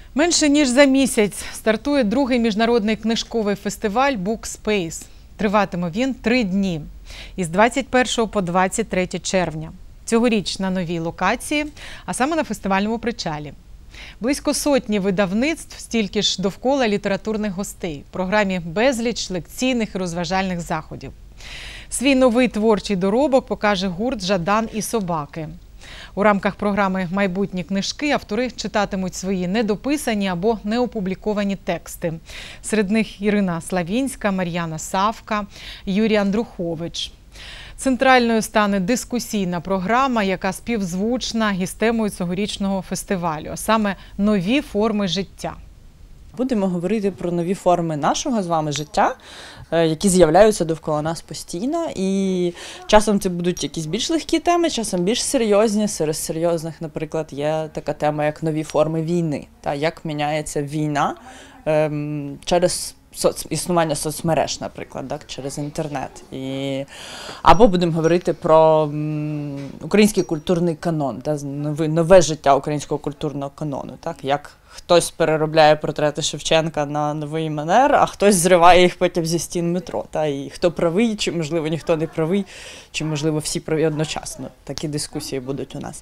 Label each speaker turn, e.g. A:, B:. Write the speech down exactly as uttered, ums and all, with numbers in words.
A: Менше ніж за місяць стартує другий міжнародний книжковий фестиваль «Букспейс». Триватиме він три дні – із двадцять першого по двадцять третє червня. Цьогоріч на новій локації, а саме на фестивальному причалі. Близько сотні видавництв, стільки ж довкола літературних гостей. В програмі безліч лекційних і розважальних заходів. Свій новий творчий доробок покаже гурт «Жадан і собаки». У рамках програми «Майбутні книжки» автори читатимуть свої недописані або неопубліковані тексти. Серед них Ірина Славінська, Мар'яна Савка, Юрій Андрухович. Центральною стане дискусійна програма, яка співзвучна із темою цьогорічного фестивалю, а саме «Нові форми життя».
B: Будемо говорити про нові форми нашого з вами життя, які з'являються довкола нас постійно. І часом це будуть якісь більш легкі теми, часом більш серйозні. Серед серйозних, наприклад, є така тема, як нові форми війни. Та як міняється війна ем, через соц... існування соцмереж, наприклад, так, через інтернет. І... Або будемо говорити про м, український культурний канон, та, нове, нове життя українського культурного канону. Так, як хтось переробляє портрети Шевченка на новий манер, а хтось зриває їх потім зі стін метро. Та, і хто правий, чи, можливо, ніхто не правий, чи, можливо, всі праві одночасно. Такі дискусії будуть у нас.